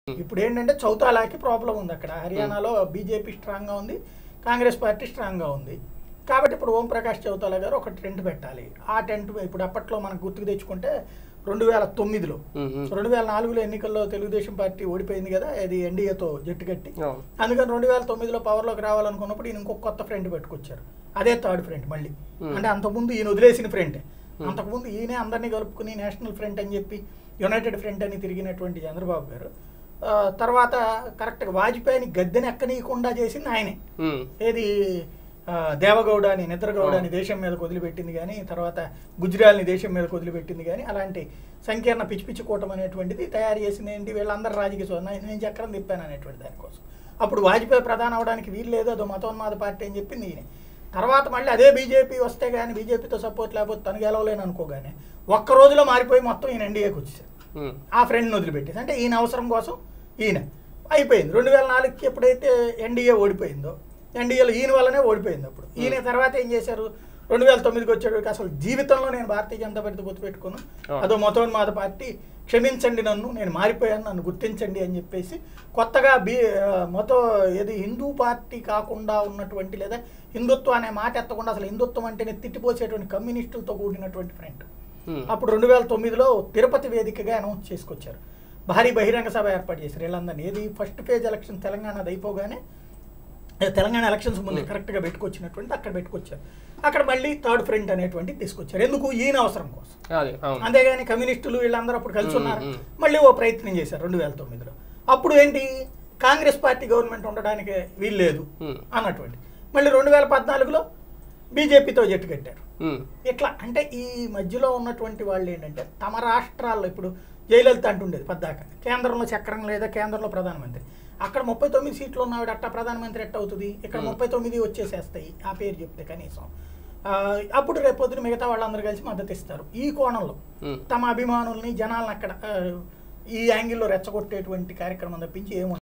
ఇప్పుడు ఏంటంటే చౌతాలాకి ప్రాబ్లం ఉంది అక్కడ. హర్యానాలో బీజేపీ స్ట్రాంగ్గా ఉంది, కాంగ్రెస్ పార్టీ స్ట్రాంగ్గా ఉంది. కాబట్టి ఇప్పుడు ఓంప్రకాష్ చౌతాలా గారు ఒక టెంట్ పెట్టాలి. ఆ టెంట్ ఇప్పుడు అప్పట్లో మనకు గుర్తుకు తెచ్చుకుంటే 2009లో 2004లో ఎన్నికల్లో తెలుగుదేశం పార్టీ ఓడిపోయింది కదా, అది ఎన్డీఏతో జట్టు కట్టి. అందుకని 2009లో పవర్లోకి రావాలనుకున్నప్పుడు ఈయన ఇంకొక కొత్త ఫ్రంట్ పెట్టుకొచ్చారు. అదే థర్డ్ ఫ్రంట్ మళ్ళీ. అంటే అంతకుముందు ఈయన వదిలేసిన ఫ్రంటే. అంతకుముందు ఈయనే అందరినీ కలుపుకుని నేషనల్ ఫ్రంట్ అని చెప్పి యునైటెడ్ ఫ్రంట్ అని తిరిగినటువంటి చంద్రబాబు గారు తర్వాత కరెక్ట్గా వాజ్పేయిని గద్దెని ఎక్కనీయకుండా చేసింది ఆయనే. ఏది దేవగౌడ అని నిద్రగౌడ అని దేశం మీదకి వదిలిపెట్టింది కానీ, తర్వాత గుజరాల్ని దేశం మీదకి వదిలిపెట్టింది కానీ, అలాంటి సంకీర్ణ పిచ్చి పిచ్చి కూటమి అనేటువంటిది తయారు చేసింది ఏంటి, వీళ్ళందరూ రాజకీయ నేను చక్రం తిప్పాను అనేటువంటి దానికోసం. అప్పుడు వాజ్పేయి ప్రధాని అవడానికి వీలు లేదు, అదో మతోన్మాద పార్టీ అని చెప్పింది ఈయన. తర్వాత మళ్ళీ అదే బీజేపీ వస్తే కానీ, బీజేపీతో సపోర్ట్ లేకపోతే తను గెలవలేను అనుకోగానే ఒక్క రోజులో మారిపోయి మొత్తం ఈయన ఎన్డీఏకి వచ్చేసారు. ఆ ఫ్రెండ్ని వదిలిపెట్టేసి, అంటే ఈయన అవసరం కోసం ఈయన అయిపోయింది. 2004కి ఎప్పుడైతే ఎన్డీఏ ఓడిపోయిందో, ఎన్డీఏలో ఈయన వల్లనే ఓడిపోయింది. అప్పుడు ఈయన తర్వాత ఏం చేశారు, 2009కి వచ్చేటికి అసలు జీవితంలో నేను భారతీయ జనతా పార్టీతో పొత్తు పెట్టుకున్నాను, అదో మతోన్మాద పార్టీ, క్షమించండి నన్ను, నేను మారిపోయాను, నన్ను గుర్తించండి అని చెప్పేసి కొత్తగా ఏది హిందూ పార్టీ కాకుండా ఉన్నటువంటి, లేదా హిందుత్వం అనే మాట ఎత్తకుండా అసలు హిందుత్వం అంటేనే తిట్టిపోసేటువంటి కమ్యూనిస్టులతో కూడినటువంటి ఫ్రంట్ అప్పుడు 2009లో తిరుపతి వేదికగా అనౌన్స్ చేసుకొచ్చారు. భారీ బహిరంగ సభ ఏర్పాటు చేశారు వీళ్ళందరినీ. ఏది ఫస్ట్ ఫేజ్ ఎలక్షన్ తెలంగాణది అయిపోగానే, తెలంగాణ ఎలక్షన్స్ ముందు కరెక్ట్గా పెట్టుకొచ్చినటువంటి అక్కడ పెట్టుకొచ్చారు. అక్కడ మళ్ళీ థర్డ్ ఫ్రంట్ అనేటువంటి తీసుకొచ్చారు. ఎందుకు, ఈయన అవసరం కోసం. అంతేగాని కమ్యూనిస్టులు వీళ్ళందరూ అప్పుడు కలిసి ఉన్నారు. మళ్ళీ ఓ ప్రయత్నం చేశారు 2009లో. అప్పుడు ఏంటి, కాంగ్రెస్ పార్టీ గవర్నమెంట్ ఉండడానికి వీలు లేదు అన్నటువంటి. మళ్ళీ 2014లో బీజేపీతో జట్టు కట్టారు. ఇట్లా అంటే ఈ మధ్యలో ఉన్నటువంటి వాళ్ళు ఏంటంటే తమ రాష్ట్రాల్లో, ఇప్పుడు జయలలిత అంటుండేది పద్దాక, కేంద్రంలో చక్రం లేదా కేంద్రంలో ప్రధానమంత్రి. అక్కడ 39 సీట్లు ఉన్నవాడు అట్టా ప్రధానమంత్రి ఎట్ట అవుతుంది, ఇక్కడ 39 వచ్చేసేస్తాయి ఆ పేరు చెప్తే కనీసం. అప్పుడు రేపొద్దున మిగతా వాళ్ళందరూ కలిసి మద్దతు ఇస్తారు. ఈ కోణంలో తమ అభిమానుల్ని జనాలను అక్కడ ఈ యాంగిల్లో రెచ్చగొట్టేటువంటి కార్యక్రమం తప్పించి ఏముంది.